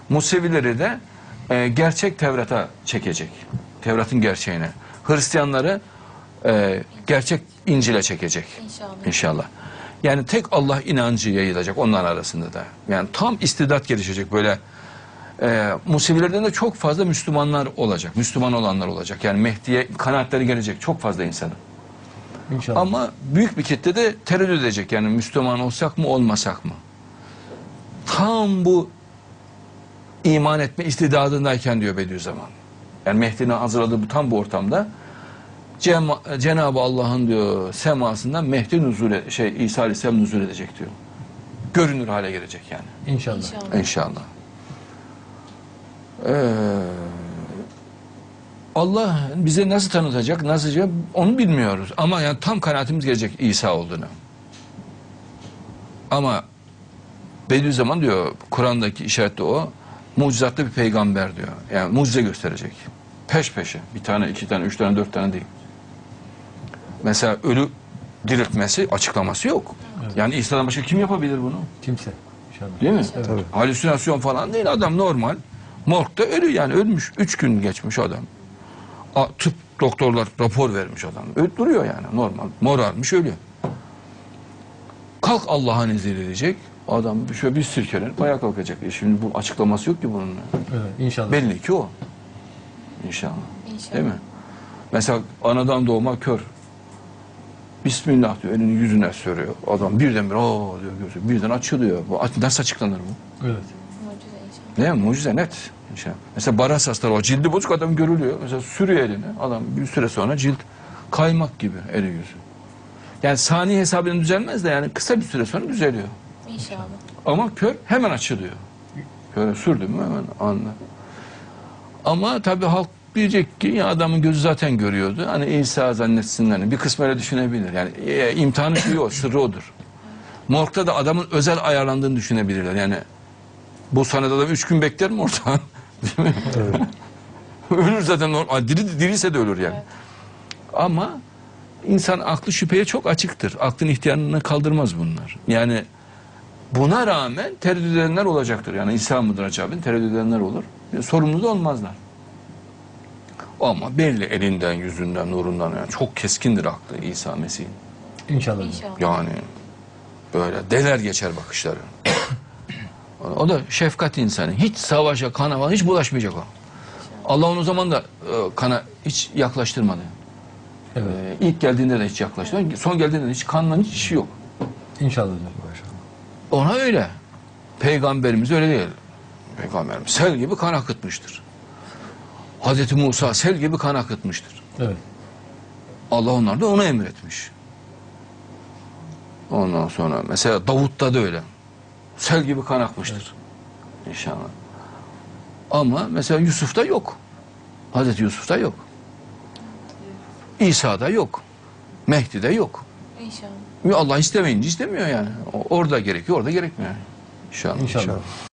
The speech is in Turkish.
Musevileri de gerçek Tevrat'a çekecek. Tevrat'ın gerçeğine. Hristiyanları gerçek İncil'e çekecek. İnşallah. İnşallah. Yani tek Allah inancı yayılacak onların arasında da. Yani tam istidat gelişecek böyle. Musevilerden de çok fazla Müslümanlar olacak. Müslüman olanlar olacak. Yani Mehdi'ye kanaatleri gelecek çok fazla insanın. İnşallah. Ama büyük bir kitle de tereddüt edecek. Yani Müslüman olsak mı olmasak mı? Tam bu iman etme istidadındayken diyor Bediüzzaman. Yani Mehdi'nin hazırladığı tam bu ortamda Cenab-ı Allah'ın diyor semasından Mehdi İsa Aleyhisselam nüzul edecek diyor. Görünür hale gelecek yani. İnşallah. İnşallah. İnşallah. Allah bize nasıl tanıtacak, nasıl onu bilmiyoruz. Ama yani tam kanaatimiz gelecek İsa olduğunu. Ama Bediüzzaman diyor, Kur'an'daki işaret de o, mucizatlı bir peygamber diyor. Yani mucize gösterecek. Peş peşe. Bir tane, iki tane, üç tane, dört tane değil. Mesela ölü diriltmesi, açıklaması yok. Evet. Yani İsa'dan başka kim yapabilir bunu? Kimse. İnşallah. Değil mi? Evet. Tabii. Halüsinasyon falan değil. Adam normal. Morgda ölü yani ölmüş. 3 gün geçmiş adam. Tıp doktorlar rapor vermiş adam. Öyle duruyor yani normal. Morarmış ölüyor. Kalk Allah'ın izniyle diyecek. Adam şöyle bir sirkelenip ayağa kalkacak. Şimdi bu açıklaması yok ki bunun. Evet. İnşallah. Belli ki o. İnşallah. İnşallah. Değil mi? Mesela anadan doğma kör. Bismillah diyor. Elini yüzüne sürüyor. Adam birdenbire o diyor gözü. Birden açılıyor. Bu nasıl açıklanır bu? Evet. Mucize inşallah. Değil mi? Mucize net. İnşallah. Mesela baras hastaları o cildi bozuk adam görülüyor. Mesela sürüyor elini. Adam bir süre sonra cilt kaymak gibi eli yüzü. Yani saniye hesabıyla düzelmez de yani kısa bir süre sonra düzeliyor. İnşallah. Ama kör hemen açılıyor. Köre sürdüm mü hemen anla. Ama tabii halk diyecek ki ya adamın gözü zaten görüyordu. Hani İsa zannetsinler. Hani bir kısmı öyle düşünebilir. Yani imtihanı şeyi o, sırrı odur. Morgda da adamın özel ayarlandığını düşünebilirler. Yani bu sahnede adam 3 gün bekler mi orada? Değil mi? Evet. Ölür zaten. Diriyse de ölür yani. Evet. Ama insan aklı şüpheye çok açıktır. Aklın ihtiyarını kaldırmaz bunlar. Yani buna rağmen tereddüt edenler olacaktır. Yani İsa mıdır acaba? Tereddüt edenler olur. Sorumlu da olmazlar. Ama belli elinden, yüzünden, nurundan yani çok keskindir aklı İsa Mesih'in. İnşallah. İnşallah. Yani böyle deler geçer bakışları. O da şefkat insanı. Hiç savaşa, kana falan hiç bulaşmayacak o. Allah onu o zaman da kana hiç yaklaştırmadı. Evet. İlk geldiğinde de hiç yaklaştırmadı. Son geldiğinde de hiç kanla hiç işi yok. İnşallah hocam. Ona öyle. Peygamberimiz öyle değil. Peygamberimiz sel gibi kan akıtmıştır. Hazreti Musa sel gibi kan akıtmıştır. Evet. Allah onlar da onu emretmiş. Ondan sonra mesela Davut'ta da öyle. Sel gibi kan akmıştır. İnşallah. Ama mesela Yusuf'ta yok. Hazreti Yusuf'ta yok. İsa'da yok. Mehdi'de yok. İnşallah. Allah istemeyince istemiyor yani. Orada gerekiyor, orada gerekmiyor. İnşallah. İnşallah.